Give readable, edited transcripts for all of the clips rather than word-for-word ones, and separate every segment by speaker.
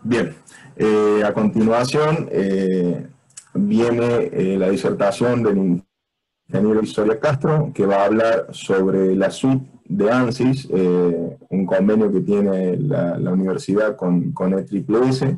Speaker 1: Bien, a continuación viene la disertación del ingeniero Victoria Castro, que va a hablar sobre la suite de ANSYS, un convenio que tiene la universidad con EEES.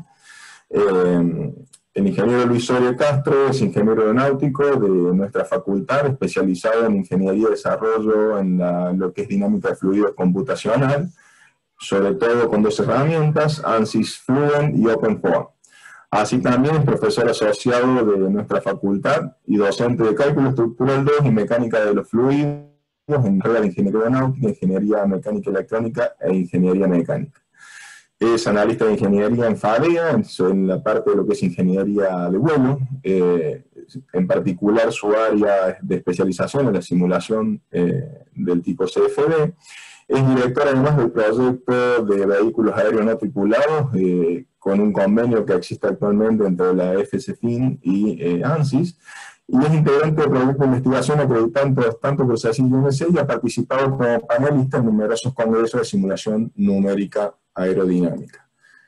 Speaker 1: El ingeniero Luis Soria Castro es ingeniero aeronáutico de nuestra facultad, especializado en ingeniería de desarrollo en lo que es dinámica de fluidos computacional, sobre todo con dos herramientas, ANSYS Fluent y OpenFOA. Así también es profesor asociado de nuestra facultad y docente de cálculo estructural 2 y mecánica de los fluidos en carrera de ingeniería aeronáutica, ingeniería mecánica electrónica e ingeniería mecánica. Es analista de ingeniería en FADEA, en la parte de lo que es ingeniería de vuelo. En particular, su área de especialización es la simulación del tipo CFD. Es director además del proyecto de vehículos aéreos no tripulados, con un convenio que existe actualmente entre la FCFIN y ANSYS, y es integrante del proyecto de investigación acreditado tanto por CECIL y UNC, y ha participado como panelista en numerosos congresos de simulación numérica aerodinámica.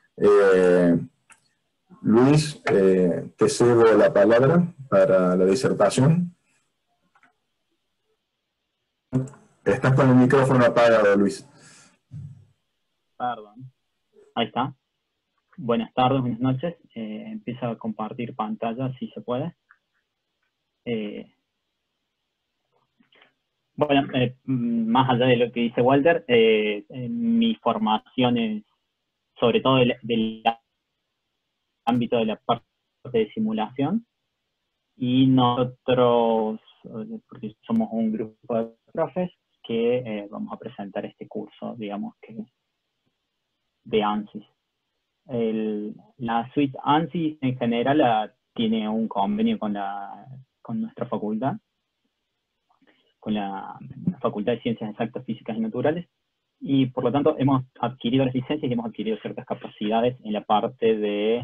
Speaker 1: Luis, te cedo la palabra para la disertación. Estás con el micrófono apagado, Luis.
Speaker 2: Perdón. Ahí está. Buenas tardes, buenas noches. Empiezo a compartir pantalla si se puede. Bueno, más allá de lo que dice Walter, mi formación es sobre todo del ámbito de la parte de simulación, y nosotros, porque somos un grupo de profes que vamos a presentar este curso, digamos que de ANSYS. La suite ANSYS en general tiene un convenio con nuestra facultad, con la Facultad de Ciencias Exactas, Físicas y Naturales, y por lo tanto hemos adquirido las licencias y hemos adquirido ciertas capacidades en la parte de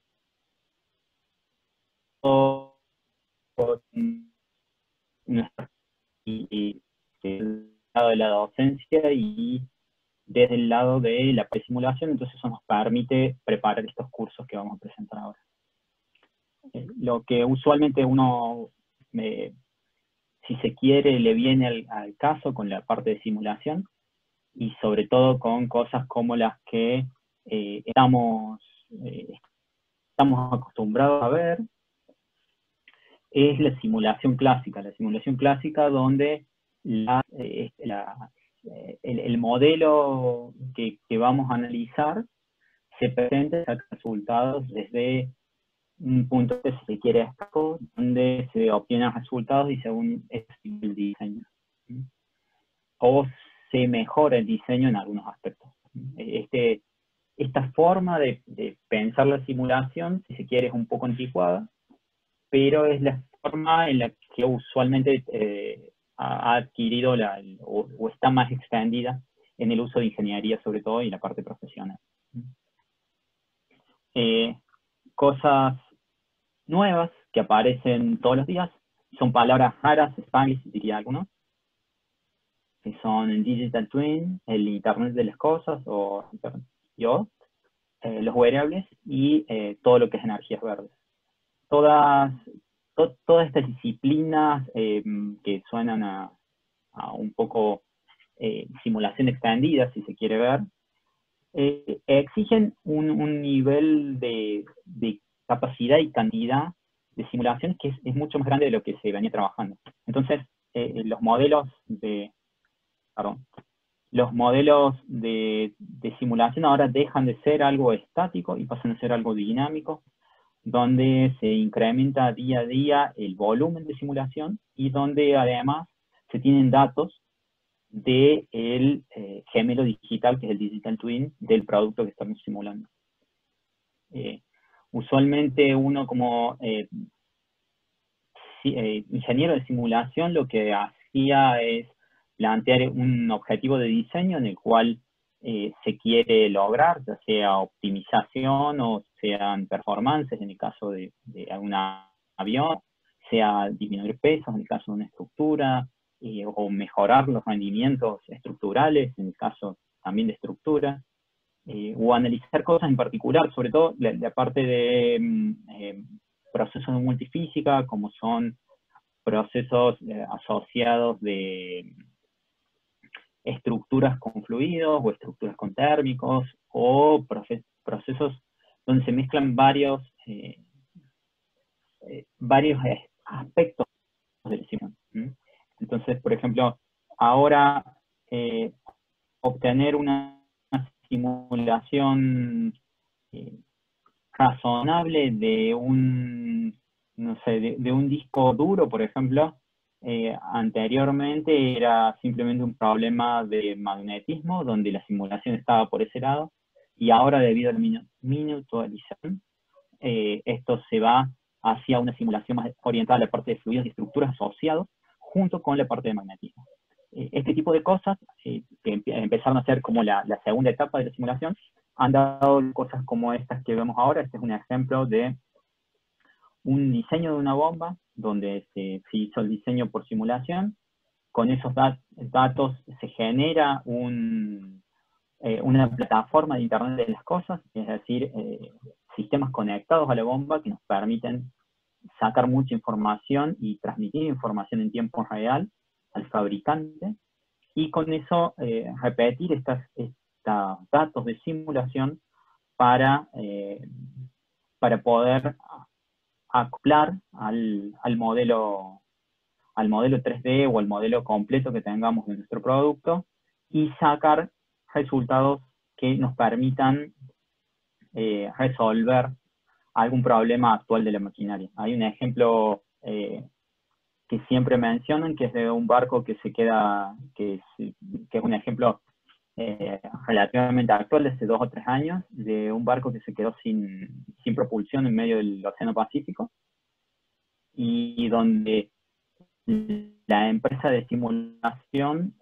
Speaker 2: y del lado de la docencia y desde el lado de la presimulación. Entonces eso nos permite preparar estos cursos que vamos a presentar ahora. Lo que usualmente uno, si se quiere, le viene al caso con la parte de simulación, y sobre todo con cosas como las que estamos acostumbrados a ver, es la simulación clásica. La simulación clásica donde el modelo que vamos a analizar se presenta resultados desde un punto que se quiere escaso, donde se obtienen resultados y según el diseño. O se mejora el diseño en algunos aspectos. Esta forma de pensar la simulación, si se quiere, es un poco anticuada, pero es la forma en la que usualmente ha adquirido o está más extendida en el uso de ingeniería, sobre todo, y en la parte profesional. Cosas nuevas que aparecen todos los días son palabras raras, spanglish, diría algunos, que son el Digital Twin, el Internet de las Cosas, o los wearables, y todo lo que es energías verdes. Todas estas disciplinas que suenan a un poco simulación extendida, si se quiere ver, exigen un nivel de capacidad y cantidad de simulación que es mucho más grande de lo que se venía trabajando. Entonces, los modelos de simulación ahora dejan de ser algo estático y pasan a ser algo dinámico, donde se incrementa día a día el volumen de simulación y donde además se tienen datos del gemelo digital, que es el Digital Twin, del producto que estamos simulando. Usualmente uno como ingeniero de simulación lo que hacía es plantear un objetivo de diseño en el cual se quiere lograr, ya sea optimización o sean performances en el caso de un avión, sea disminuir pesos en el caso de una estructura, o mejorar los rendimientos estructurales en el caso también de estructura. o analizar cosas en particular, sobre todo la parte de procesos de multifísica, como son procesos asociados de estructuras con fluidos o estructuras con térmicos, o procesos donde se mezclan varios aspectos del simulación. Entonces, por ejemplo, ahora obtener una simulación razonable de un, no sé, de un disco duro, por ejemplo, anteriormente era simplemente un problema de magnetismo, donde la simulación estaba por ese lado, y ahora debido a la miniaturización, esto se va hacia una simulación más orientada a la parte de fluidos y estructuras asociados, junto con la parte de magnetismo. Este tipo de cosas, que empezaron a ser como la segunda etapa de la simulación, han dado cosas como estas que vemos ahora. Este es un ejemplo de un diseño de una bomba, donde se hizo el diseño por simulación. Con esos datos se genera una plataforma de Internet de las cosas, es decir, sistemas conectados a la bomba que nos permiten sacar mucha información y transmitir información en tiempo real al fabricante, y con eso repetir estos datos de simulación para poder acoplar al modelo 3D o al modelo completo que tengamos de nuestro producto, y sacar resultados que nos permitan resolver algún problema actual de la maquinaria. Hay un ejemplo que siempre mencionan, que es de un barco que se queda, que es un ejemplo relativamente actual, de hace 2 o 3 años, de un barco que se quedó sin propulsión en medio del Océano Pacífico, y donde la empresa de simulación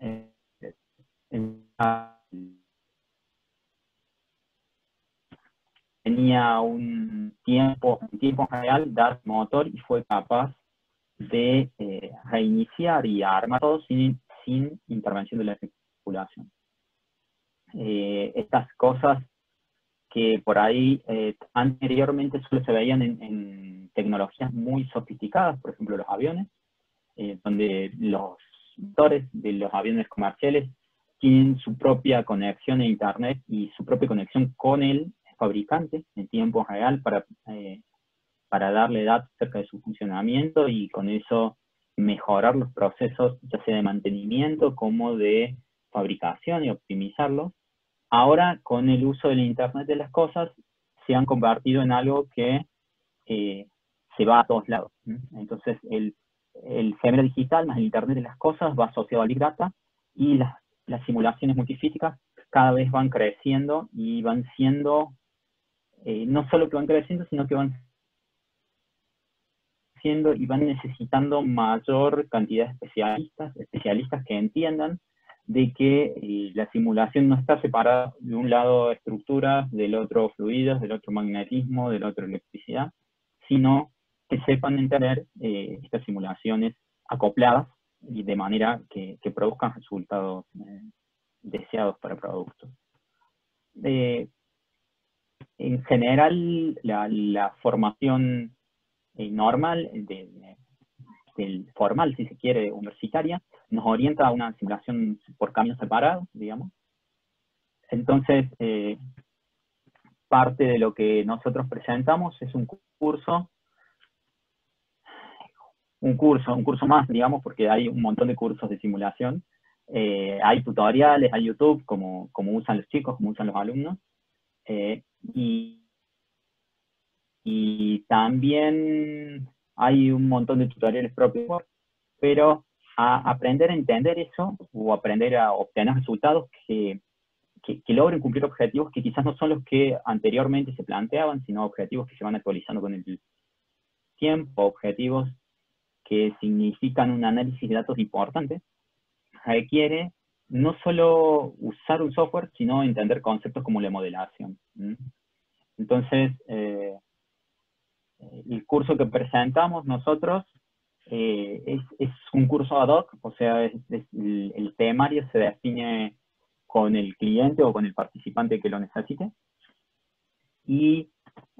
Speaker 2: tenía en tiempo real dar motor, y fue capaz de reiniciar y armar todo sin intervención de la tripulación. Estas cosas que por ahí anteriormente solo se veían en tecnologías muy sofisticadas, por ejemplo los aviones, donde los motores de los aviones comerciales tienen su propia conexión a Internet y su propia conexión con el fabricante en tiempo real para darle datos acerca de su funcionamiento, y con eso mejorar los procesos, ya sea de mantenimiento como de fabricación, y optimizarlos. Ahora, con el uso del Internet de las cosas, se han convertido en algo que se va a todos lados. Entonces, el GML digital más el Internet de las cosas va asociado al Big Data, y las simulaciones multifísicas cada vez van creciendo, y van siendo, no solo que van creciendo, sino que van siendo y van necesitando mayor cantidad de especialistas que entiendan de que la simulación no está separada, de un lado estructuras, del otro fluidos, del otro magnetismo, del otro electricidad, sino que sepan entender estas simulaciones acopladas, y de manera que produzcan resultados deseados para productos. En general, la formación normal, formal, si se quiere, universitaria, nos orienta a una simulación por caminos separados, digamos. Entonces, parte de lo que nosotros presentamos es un curso más, digamos, porque hay un montón de cursos de simulación. Hay tutoriales, hay YouTube, como usan los chicos, como usan los alumnos. Y también hay un montón de tutoriales propios, pero a aprender a entender eso, o aprender a obtener resultados que logren cumplir objetivos que quizás no son los que anteriormente se planteaban, sino objetivos que se van actualizando con el tiempo, objetivos que significan un análisis de datos importante, requiere no solo usar un software, sino entender conceptos como la modelación. Entonces, el curso que presentamos nosotros es un curso ad hoc, o sea, el temario se define con el cliente o con el participante que lo necesite. Y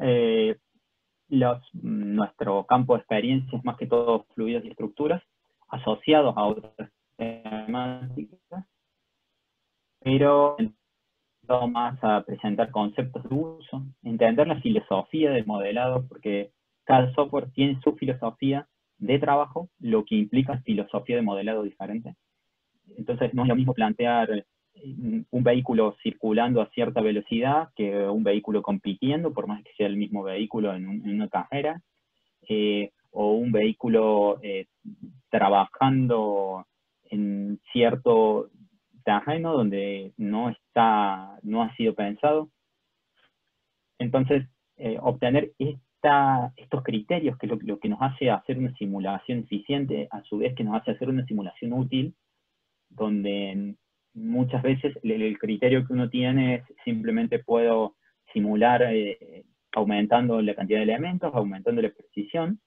Speaker 2: nuestro campo de experiencia es más que todo fluidos y estructuras, asociados a otras temáticas, pero vamos más a presentar conceptos de uso, entender la filosofía del modelado, porque cada software tiene su filosofía de trabajo, lo que implica filosofía de modelado diferente. Entonces no es lo mismo plantear un vehículo circulando a cierta velocidad que un vehículo compitiendo, por más que sea el mismo vehículo en una carrera, o un vehículo trabajando en cierto terreno donde no ha sido pensado. Entonces, obtener estos criterios, que es lo que nos hace hacer una simulación eficiente, a su vez que nos hace hacer una simulación útil, donde muchas veces el criterio que uno tiene es simplemente puedo simular aumentando la cantidad de elementos, aumentando la precisión.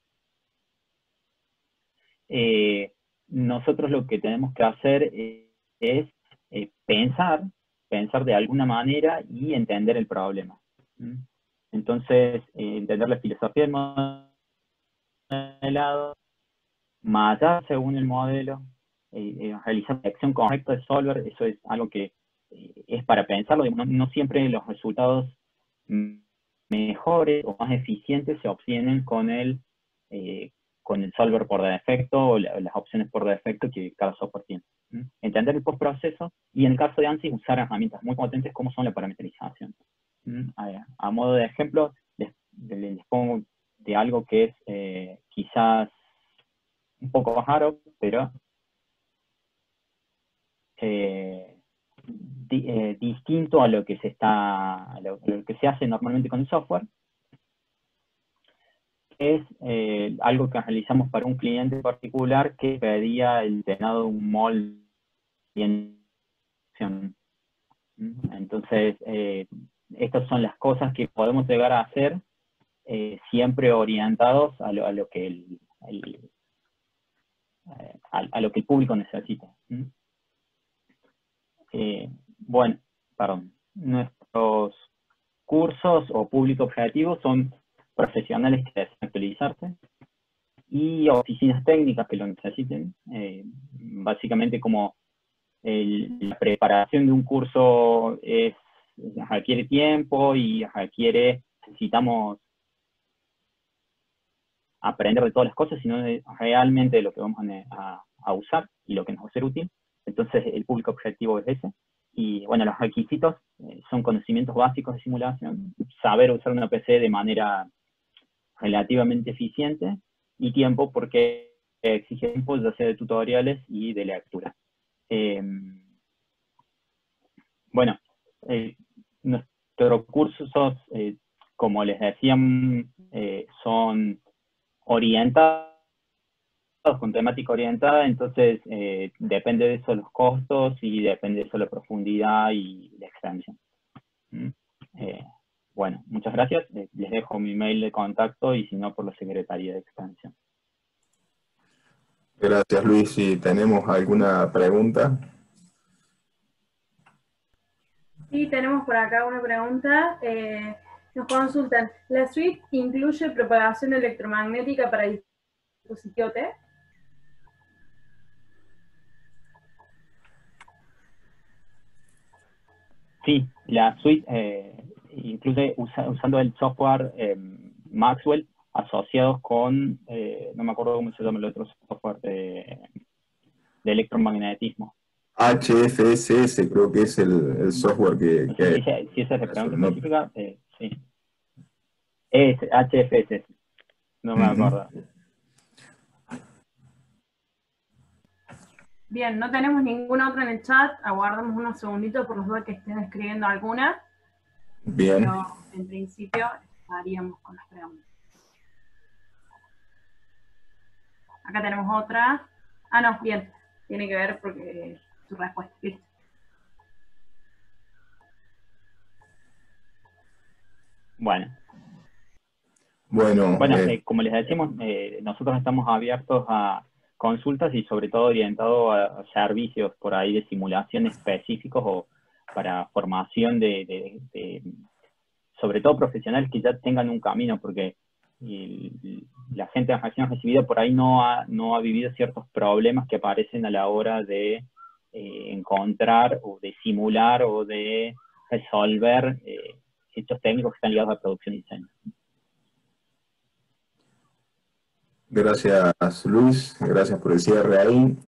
Speaker 2: Nosotros lo que tenemos que hacer es pensar de alguna manera y entender el problema. Entonces, entender la filosofía del modelado, matar según el modelo, realizar la acción correcta de solver, eso es algo que es para pensarlo. No siempre los resultados mejores o más eficientes se obtienen con el solver por defecto o las opciones por defecto que cada software tiene. Entender el postproceso y en el caso de ANSYS usar herramientas muy potentes como son la parametrización. A modo de ejemplo, les pongo de algo que es quizás un poco raro, pero distinto a lo que lo que se hace normalmente con el software. Es algo que realizamos para un cliente particular que pedía el llenado de un molde en acción. Entonces, estas son las cosas que podemos llegar a hacer siempre orientados a lo que el público necesita. Bueno, perdón. Nuestros cursos o público objetivo son profesionales que desean actualizarse y oficinas técnicas que lo necesiten. Básicamente como la preparación de un curso requiere tiempo y necesitamos aprender de todas las cosas, sino realmente de lo que vamos a usar y lo que nos va a ser útil. Entonces el público objetivo es ese. Y bueno, los requisitos son conocimientos básicos de simulación, saber usar una PC de manera relativamente eficiente, y tiempo porque exige tiempo ya sea de tutoriales y de lectura. Bueno, nuestros cursos, como les decía, son orientados, con temática orientada, entonces depende de eso los costos y depende de eso la profundidad y la extensión. Bueno, muchas gracias. Les dejo mi mail de contacto y si no por la Secretaría de Extensión.
Speaker 1: Gracias, Luis. Si tenemos alguna pregunta.
Speaker 3: Sí, tenemos por acá una pregunta. Nos consultan, ¿la suite incluye propagación electromagnética para dispositivo T?
Speaker 2: Sí, la suite incluye usando el software Maxwell asociados con, no me acuerdo cómo se llama el otro software de electromagnetismo.
Speaker 1: HFSS creo que es el software que
Speaker 2: si esa es la pregunta específica, sí. Es HFSS, no me acuerdo.
Speaker 3: Bien, no tenemos ninguna otra en el chat, aguardamos unos segunditos por los dos que estén escribiendo alguna.
Speaker 1: Bien.
Speaker 3: Pero en principio estaríamos con las preguntas. Acá tenemos otra. Ah, no, bien. Tiene que ver porque su respuesta. Listo.
Speaker 2: Bueno, como les decimos, nosotros estamos abiertos a consultas y sobre todo orientados a servicios por ahí de simulación específicos para formación sobre todo profesionales que ya tengan un camino, porque la gente de acción recibida por ahí no ha vivido ciertos problemas que aparecen a la hora de encontrar o de simular o de resolver hechos técnicos que están ligados a producción y diseño.
Speaker 1: Gracias, Luis. Gracias por el cierre ahí.